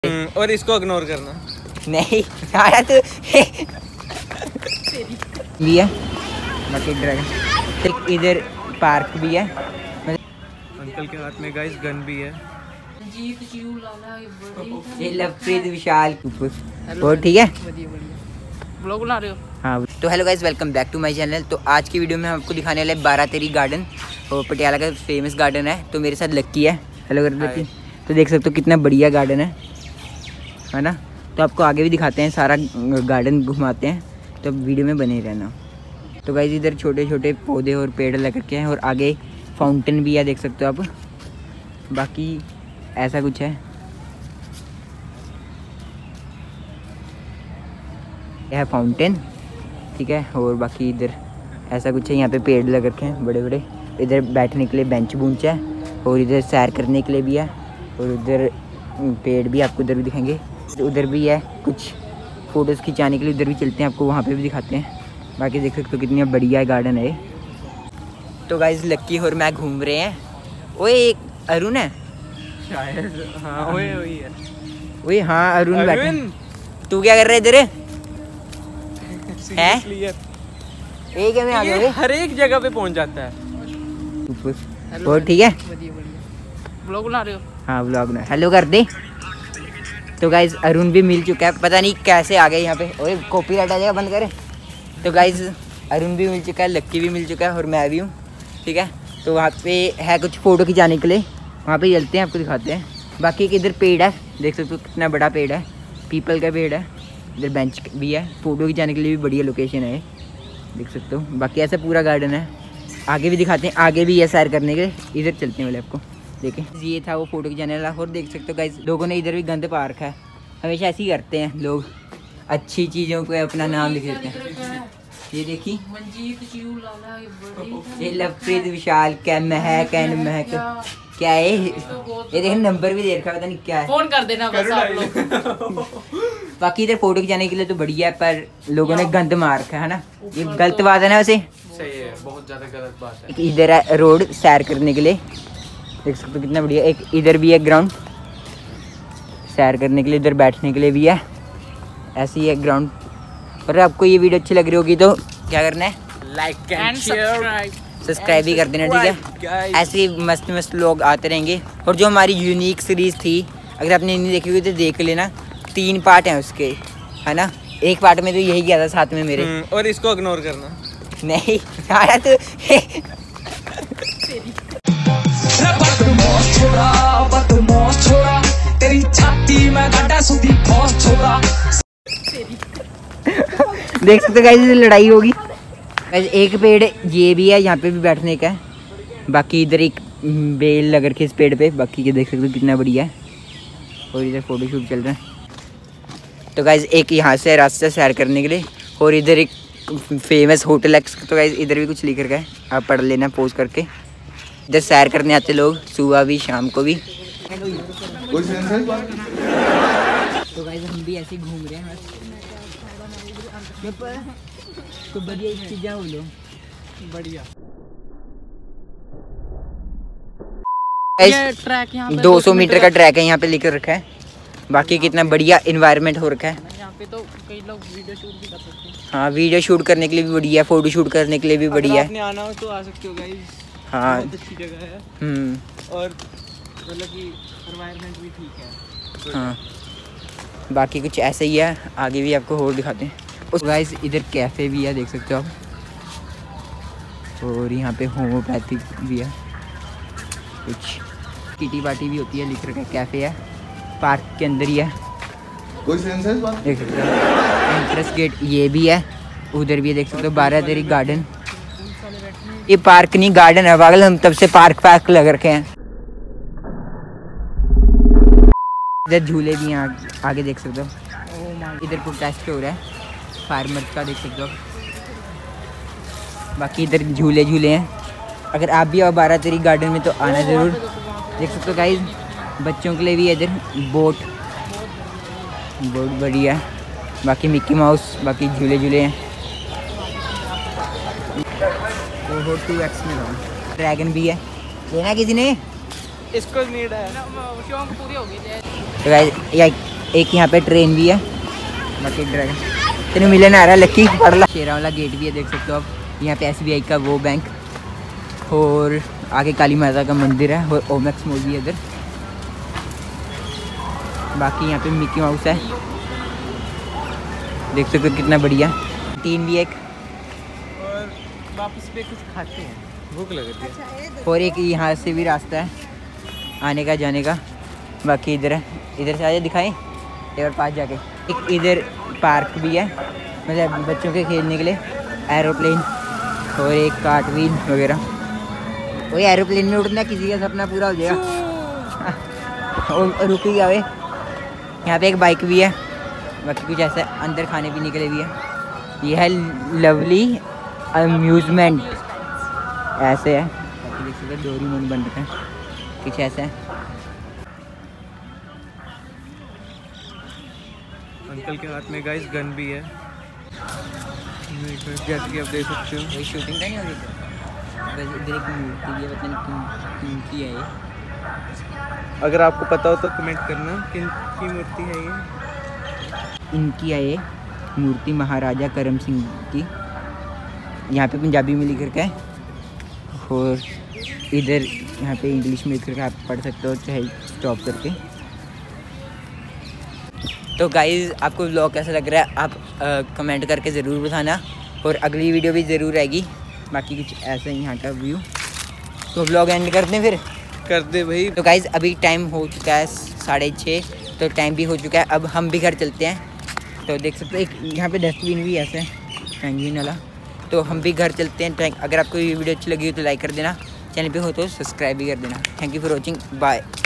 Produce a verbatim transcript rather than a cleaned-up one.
और इसको इग्नोर करना नहीं आया तो भी है बाकी ड्रैगन। इधर पार्क भी है। अंकल के हाथ में गाइस गन भी है। ये लवप्रीत विशाल वो ठीक है ब्लॉग बना रहे हो? हाँ। तो hello guys, welcome back to my channel. तो आज की वीडियो में हम आपको दिखाने वाले बारह तेरी गार्डन, और पटियाला का फेमस गार्डन है। तो मेरे साथ लक्की है। हेलो कर लक्की। तो देख सकते हो कितना बढ़िया गार्डन है है ना। तो आपको आगे भी दिखाते हैं, सारा गार्डन घुमाते हैं, तो वीडियो में बने रहना। तो गाइस इधर छोटे छोटे पौधे और पेड़ लग रखे हैं, और आगे फाउंटेन भी है, देख सकते हो आप। बाकी ऐसा कुछ है। यह है फाउंटेन, ठीक है। और बाकी इधर ऐसा कुछ है, यहाँ पे पेड़ लग रखे हैं बड़े बड़े। इधर बैठने के लिए बेंच बूंच है, और इधर सैर करने के लिए भी है, और उधर पेड़ भी आपको उधर भी दिखाएंगे। उधर भी है कुछ फ़ोटोज़ खिंचाने के लिए, उधर भी चलते हैं, आपको वहाँ पे भी दिखाते हैं। बाकी देख सकते हो कितनी बढ़िया गार्डन है। तो गाइस लक्की और मैं घूम रहे हैं। ओए एक अरुण है शायद, हाँ वही वही है। ओए हाँ अरुण बैठे। तू क्या कर रहा है इधर है? एक में आ गया, हर एक जगह पे पहुंच जाता है। और ठीक है, ब्लॉग बना रहे हो? हाँ ब्लॉग में हेलो कर दे। तो गाइज अरुण भी मिल चुका है, पता नहीं कैसे आ गए यहाँ पे। ओए कॉपीराइट आ जाएगा, बंद करे। तो गाइज अरुण भी मिल चुका है, लक्की भी मिल चुका है, और मैं भी हूँ, ठीक है। तो वहाँ पे है कुछ फ़ोटो खिंचाने के लिए, वहाँ पे चलते हैं, आपको दिखाते हैं। बाकी एक इधर पेड़ है, देख सकते हो कितना बड़ा पेड़ है, पीपल का पेड़ है। इधर बेंच भी है, फ़ोटो खिंचाने के लिए भी बढ़िया लोकेशन है, देख सकते हो। बाकी ऐसा पूरा गार्डन है, आगे भी दिखाते हैं, आगे भी है सैर करने के लिए। इधर चलते हैं वाले आपको, देखें। ये था वो फोटो खिंचाने वाला। और देख सकते हो गाइस, लोगों ने इधर भी गंद पा रखा है। हमेशा ऐसे ही करते हैं लोग, अच्छी चीज़ों को अपना नाम लिख देते हैं। ये देखी, ये लवप्रीत विशाल क्या महक एंड महक क्या है। ये देख नंबर भी दे रखा है, पता नहीं क्या है। फोन कर देना बस आप लोग। बाकी इधर फोटो खिंचाने के लिए तो बढ़िया है, पर लोगों ने गंद मार रखा है ना। ये गलत बात है ना वैसे। सही है, बहुत ज़्यादा गलत बात है। इधर है रोड सैर करने के लिए, देख सकते हो कितना बढ़िया। एक इधर भी है ग्राउंड सैर करने के लिए, इधर बैठने के लिए भी है, ऐसे ही है ग्राउंड। और आपको ये वीडियो अच्छी लग रही होगी तो क्या करना है, लाइक एंड सब्सक्राइब सब्सक्राइब भी कर देना, ठीक है। ऐसे ही मस्त मस्त लोग आते रहेंगे। और जो हमारी यूनिक सीरीज़ थी, अगर आपने नहीं देखी हुई तो देख लेना, तीन पार्ट हैं उसके, है ना। एक पार्ट में तो यही किया था साथ में मेरे। और इसको इग्नोर करना नहीं आया तो छोड़ा बदमाश छोड़ा तेरी छाती में गड्ढा सुधी फौज छोड़ा। देख सकते गाइस लड़ाई होगी। एक पेड़ ये भी है, यहाँ पे भी बैठने का है। बाकी इधर एक बेल लग रखी है इस पेड़ पे। बाकी ये देख सकते हो कितना बढ़िया है, और इधर फोटो शूट चल रहा है। तो गाइस एक यहाँ से रास्ता सैर करने के लिए, और इधर एक फेमस होटल है। तो गाइस इधर भी कुछ लिख रखा है, आप पढ़ लेना पोज करके। इधर सैर करने आते लोग, सुबह भी शाम को भी। तो गाइस हम भी ऐसे घूम रहे हैं, तो बढ़िया चीज़ें बोलो, बढ़िया। ये ट्रैक यहाँ पे दो सौ मीटर का ट्रैक है, यहाँ पे लिख रखा है। बाकी कितना बढ़िया इन्वायरमेंट हो रखा है। यहाँ पे तो कई लोग वीडियो शूट भी कर सकते हैं। हाँ वीडियो शूट करने के लिए भी बढ़िया, फोटो शूट करने के लिए भी बढ़िया है। आपने आना हो तो आ सकते हो गाइस, हाँ बहुत अच्छी जगह है। हम्म और मतलब कि एनवायरनमेंट भी ठीक है। हाँ बाकी कुछ ऐसे ही है, आगे भी आपको और दिखाते हैं। उस गाइस इधर कैफ़े भी है, देख सकते हो आप। और यहाँ पे होम्योपैथिक भी है, कुछ किटी पार्टी भी होती है, लिख रखा है कैफ़े है, पार्क के अंदर ही है, कोई सेंस है इस बात? देख सकते हो। एंट्रेंस गेट ये भी है, उधर भी है, देख सकते हो। बारह तेरी गार्डन, ये पार्क नहीं गार्डन है पागल, हम तब से पार्क पार्क लग रखे हैं। इधर झूले भी हैं आगे, देख सकते हो। इधर प्रोटेस्ट हो रहा है फार्मर्स का, देख सकते हो। बाकी इधर झूले झूले हैं। अगर आप भी आओ बारह तेरी गार्डन में तो आना ज़रूर, देख सकते हो गाइस। बच्चों के लिए भी है इधर बोट, बोट बढ़िया है। बाकी मिक्की माउस, बाकी झूले झूले हैं। तो टू एक्स में ड्रैगन भी है, लेना किसी ने? इसको नीड है। शौक पूरी हो गई। तो गाइस एक यहाँ पे ट्रेन भी है। बाकी ड्रैगन तेन मिलन आ रहा है लक्की पढ़ ला। शेरा वाला गेट भी है, देख सकते हो आप। यहाँ पे एस बी आई का वो बैंक, और आगे काली माता का मंदिर है, और ओमेक्स मॉल भी है इधर। बाकी यहाँ पे मिकी माउस है, देख सकते हो कितना बढ़िया। तीन भी एक, और वापस पे कुछ खाते हैं, भूख लग रही है। और एक यहाँ से भी रास्ता है आने का जाने का। बाकी इधर है, इधर से आजा दिखाएं एक बार पास जाके। एक इधर पार्क भी है, मतलब बच्चों के खेलने के लिए, एरोप्लेन और एक कार्टवील वगैरह। वही एरोप्लेन में उड़ना किसी का सपना पूरा हो जाएगा। और रुकी गया वे। यहाँ पे एक बाइक भी है। बाकी कुछ ऐसा अंदर खाने पीने के लिए भी है। यह है लवली अम्यूज़मेंट, ऐसे है। बाकी देख सकते डोरेमोन बन रखा है, कुछ ऐसा है। अंकल के हाथ में गाइस गन भी है, जैसे कि आप देख सकते हो। वही शूटिंग का नहीं हो रही थी। बस इधर एक मूर्ति भी है, पता नहीं किन किन की है ये। अगर आपको पता हो तो कमेंट करना किन की मूर्ति है ये। इनकी है ये मूर्ति, महाराजा करम सिंह की। यहाँ पे पंजाबी में लिख रखा है, और इधर यहाँ पे इंग्लिश में लिख रखा है, आप पढ़ सकते हो चाहे स्टॉप करके। तो गाइज़ आपको व्लॉग कैसा लग रहा है आप आ, कमेंट करके ज़रूर बताना, और अगली वीडियो भी ज़रूर आएगी। बाकी कुछ ऐसा ही यहाँ का व्यू। तो व्लॉग एंड करते हैं फिर। कर दे भाई। तो गाइज़ अभी टाइम हो चुका है साढ़े छः, तो टाइम भी हो चुका है, अब हम भी घर चलते हैं। तो देख सकते हो एक यहाँ पे डस्टबिन भी ऐसे पेंगुइन वाला। तो हम भी घर चलते हैं। अगर आपको ये वीडियो अच्छी लगी हो तो लाइक कर देना, चैनल पे हो तो सब्सक्राइब भी कर देना। Thank you for watching, bye.